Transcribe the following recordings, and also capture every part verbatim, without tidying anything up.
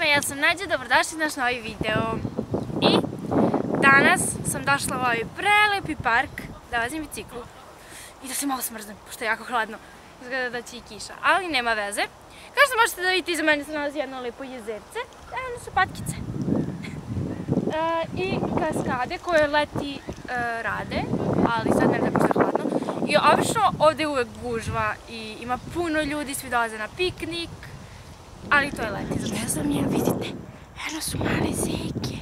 svima, ja sam Nađa, dobrodošli na naš novi video. I danas sam došla u ovaj prelepi park da vozim biciklu i da se malo smrznem, pošto je jako hladno. Izgleda da će i kiša, ali nema veze. Kao što možete da vidite, iza mene se nalazi jedno lepo jezerce, jedno su patkice. I kaskade koje leti rade, ali sad ne znam pošto je hladno. I obično ovdje je uvek gužva i ima puno ljudi, svi dolaze na piknik. Ali to je leti. Ne znam ja, vidite, eno su male zeke.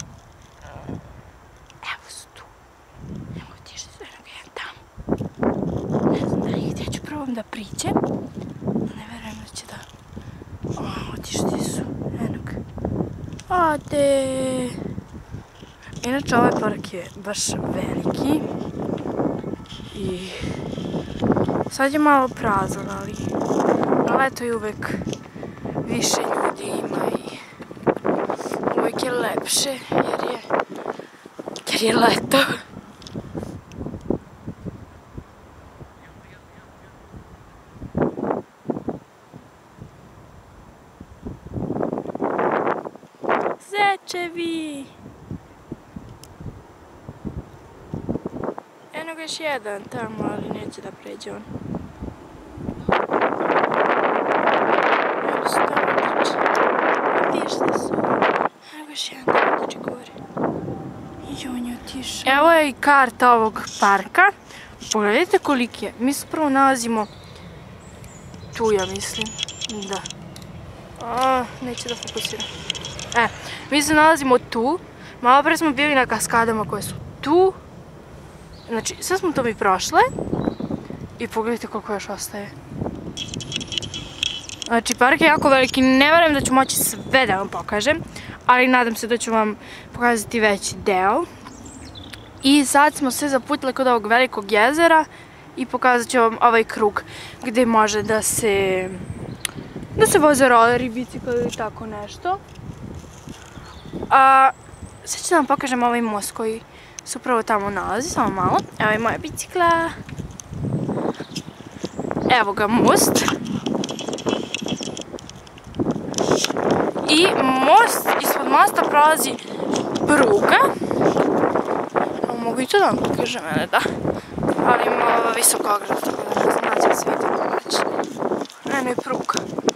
Evo su tu. Evo tiše su, eno ga jedan tamo. Ne znam da ih gdje ću probam da priđem. Ne verujem da će da... O, otišli su, eno ga. Ode! Inače ovaj park je baš veliki. I... sad je malo prazan, ali... na leto je uvek... više ljudi ima i uvijek je lepše jer je, jer je leto. Zečevi! Eno ga još jedan tamo, ali neće da pređe on. Evo je i karta ovog parka. Pogledajte koliki je. Mi se prvo nalazimo tu, ja mislim. Da. A, neće da fokusiram. E, mi se nalazimo tu. Malo pre smo bili na kaskadama koje su tu. Znači, sve smo to mi prošle. I pogledajte koliko još ostaje. Znači, park je jako veliki. Ne verujem da ću moći sve da vam pokažem. Ali nadam se da ću vam pokazati veći deo. I sad smo se zaputili kod ovog velikog jezera i pokazat ću vam ovaj krug gdje može da se da se voze roleri, bicikl ili tako nešto. A sad ću da vam pokažem ovaj most koji se upravo tamo nalazi, samo malo. Evo je moja bicikla. Evo ga most. I most, ispod mosta prolazi pruga. Mogu i to da vam pokažem, ne da. Ali ima ova visoka ograda, tako da ne znam da će se vidjeti. Eno je pruga.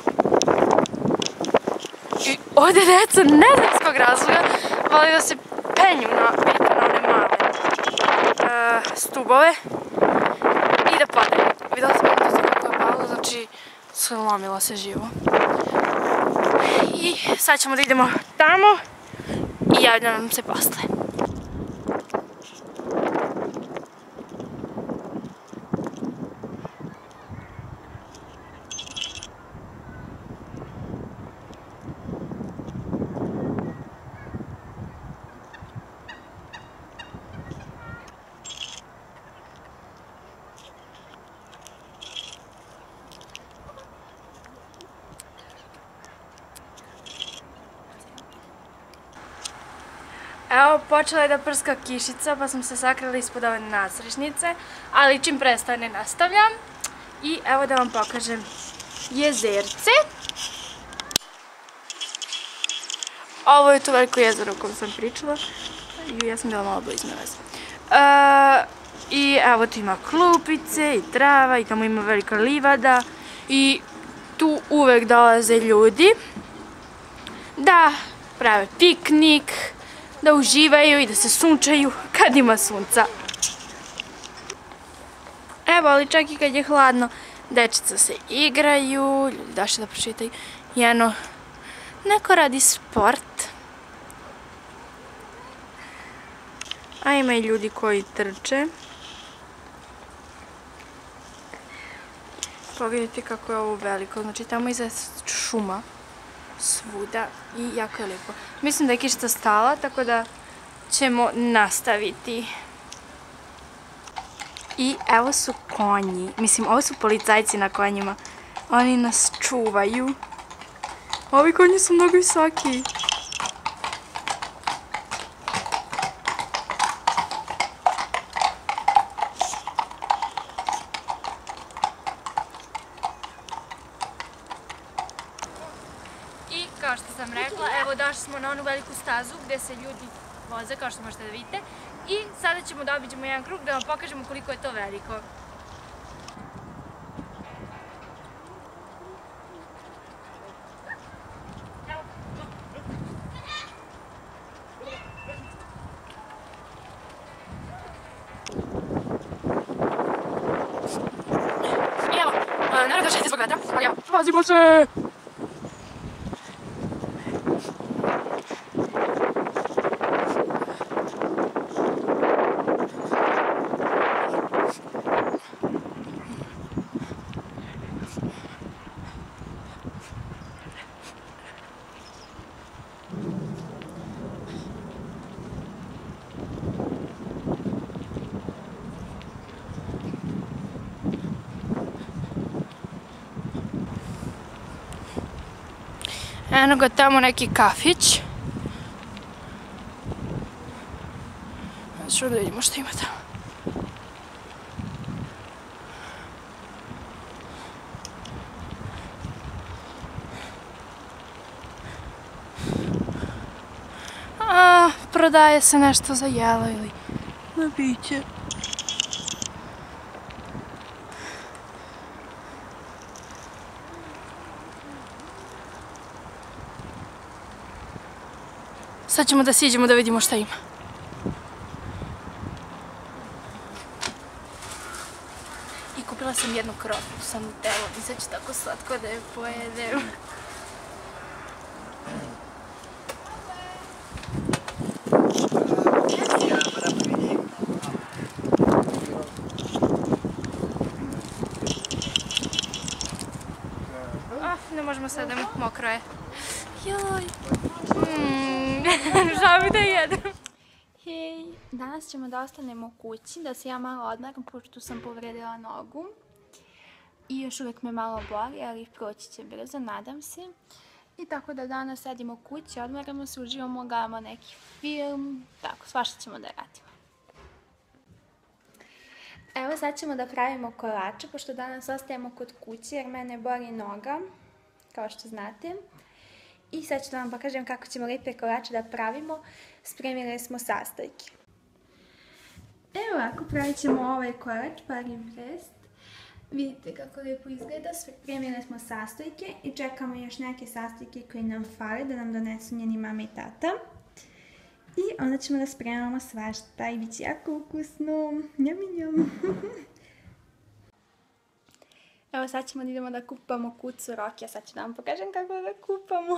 I ovdje deca, ne znam s kog razloga, voli da se penju na, vidite, na one male stubove i da padaju. Vidjela sam ovdje kako je palo, znači slomila se živo. I sad ćemo da idemo tamo i javljam vam se posle. Evo, počela je da prska kišica, pa sam se sakrila ispod ove nadstrešnice, ali čim prestane nastavljam. I evo da vam pokažem jezerce. Ovo je to veliko jezero o kojem sam pričala. Ja sam bila malo blizu, ne veze. I evo tu ima klupice i trava i tamo ima velika livada. I tu uvek dolaze ljudi da prave piknik, da uživaju i da se sunčaju kad ima sunca. Evo, ali čak i kad je hladno, dečica se igraju, ljudi došli da pročitaju. Jedno, neko radi sport. A ima i ljudi koji trče. Pogledajte kako je ovo veliko, znači tamo iza šuma. Svuda i jako je lijepo. Mislim da je kišica stala, tako da ćemo nastaviti. I evo su konji. Mislim, ovo su policajci na konjima. Oni nas čuvaju. Ovi konji su mnogo visoki. kao što sam rekla. Evo, došli smo na onu veliku stazu gde se ljudi voze, kao što možete da vidite. I sada ćemo da obiđemo jedan krug da vam pokažemo koliko je to veliko. I evo, naravno da šete zbog vetra, ali evo, vozimo se! Eno ga tamo neki kafić. Što da vidimo što ima tamo. A, prodaje se nešto za jelo ili na piće. Sad ćemo da siđemo da vidimo šta ima. I kupila sam jednu kroflu sa nutelom i sad će tako slatko da je pojedem. Of, ne možemo sad da mokro je. Joj. Žao mi da jedem. Hej, danas ćemo da ostanemo kući, da se ja malo odmaram, pošto sam povredila nogu. I još uvijek me malo boli, ali proći će brzo, nadam se. I tako da danas sedimo kući, odmaramo se, uživamo, gledamo neki film, tako, svašta ćemo da radimo. Evo sad ćemo da pravimo kolače, pošto danas ostajemo kod kuće jer mene boli noga, kao što znate. I sad ću da vam pokažem kako ćemo lijepe kolače da pravimo. Spremili smo sastojke. Evo ovako, pravit ćemo ovaj kolač, Paris Brest. Vidite kako lijepo izgleda. Spremili smo sastojke i čekamo još neke sastojke koji nam fale da nam donesu njeni mama i tata. I onda ćemo da spremamo svašta i bit će jako ukusno. Njam i njam. Evo sad ćemo da idemo da kupamo kucu Rokija, sad ću da vam pokažem kako da kupamo.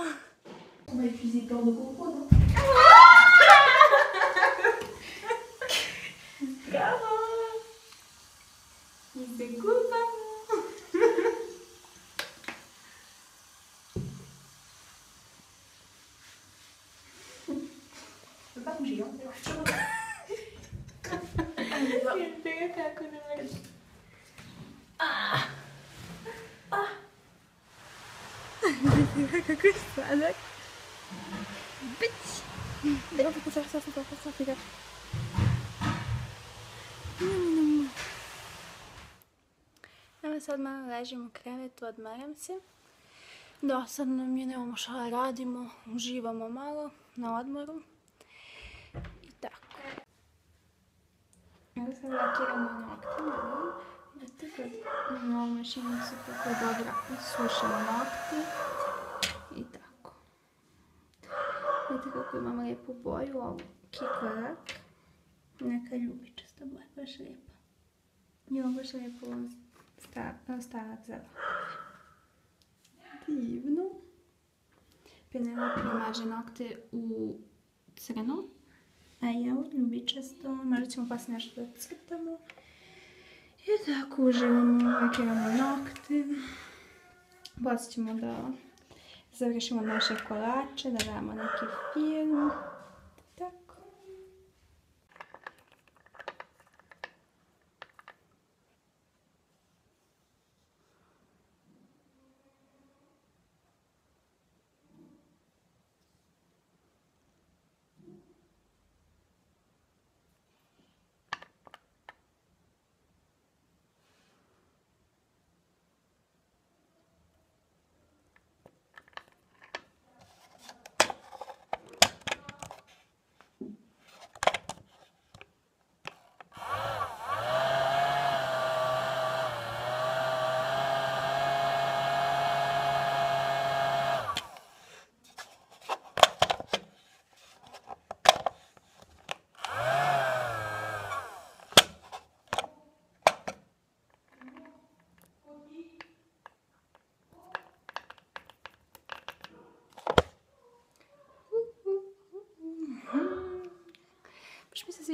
Bravo! I se kupamo! Vidite kako ne vrši. Kako je sladak. Bić! Evo kako sad, sad, sad, sad, sad, sad. Evo sad malo ležim u krevetu, odmaram se. Dosadno nam je, nemamo šta da radimo, uživamo malo na odmoru. I tako. Evo sad lakiramo noktima. Znate kad na ovu mašinu se tako dobro sušimo nokti. I tako. Vidite kako imamo lijepu boju, ovu kikorak. Neka ljubičasta boja, baš lijepa. Ima baš lijepo stavak za divno. Penelope maže nokte u crno. A ja u ljubičasto, možda ćemo pasiti nešto da crtamo. I tako uživamo, lakiramo nokte. Poslije ćemo da završimo naše kolače, da gledamo neki film. Tako.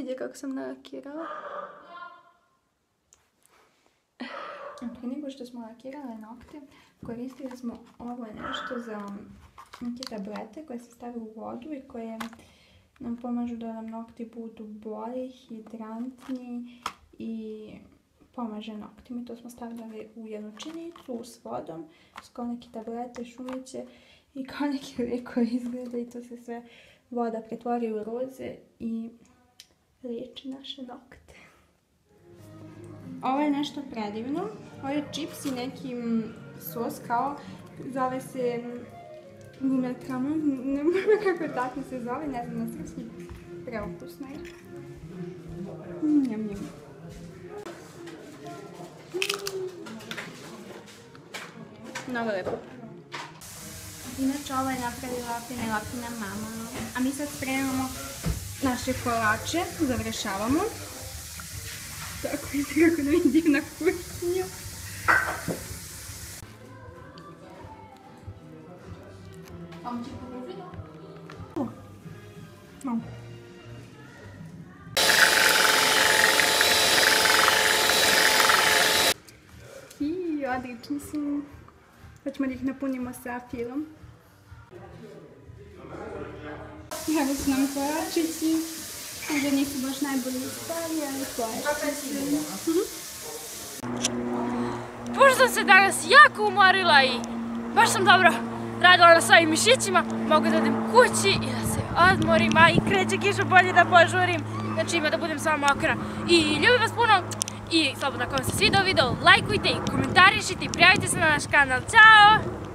vidi kako sam nalakirala. Prije nego što smo lakirale nokte, koristili smo ovo nešto za neke tablete koje se stave u vodu i koje nam pomažu da nam nokti budu bolji, hidrantni i pomaže noktima. I to smo stavljali u jednu činicu s vodom, s kao neke tablete, šumiće i kao neke lijekove izgleda i to se sve voda pretvori u roze i liječi naše nokte. Ovo je nešto predivno. Ovo je čips i neki sos kao, zove se gumerkamo, ne znam kako tako se zove, ne znam na srpski, preukusno je. Njam, njam. Mnogo lepo. Inače ovo je napravila Penelapina mama, a mi sad spremamo naše kolače, završavamo. Tako je kako nam je divna kuhinja. Vam će pogledati? O, no. I odlični su. Sad ćemo da ih napunimo sa filom. Evo su nam kolačići. Možda nisu baš najbolji stvari, ali kolačići. Pošto sam se danas jako umorila i baš sam dobro radila na svojim mišićima, mogu da odem kući i da se odmorim, a i kreće kiša, bolje da požurim, znači ima da budem sva mokra. I ljubim vas puno i slobodno ako vam se svidao video, lajkujte i komentarišite i prijavite se na naš kanal. Ćao!